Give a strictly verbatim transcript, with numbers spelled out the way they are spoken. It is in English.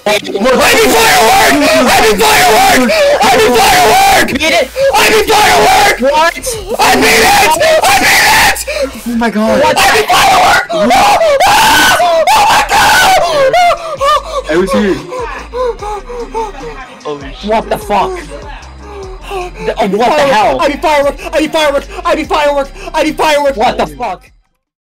I mean firework! I mean firework! I mean firework! Beat it! I mean firework! What? I mean it! I mean it! Oh my god! What? I mean firework! Oh, oh my god! I was here. Holy shit. What the fuck? The, oh, what the hell? I mean firework! I mean firework! I mean firework! I mean firework! What the fuck?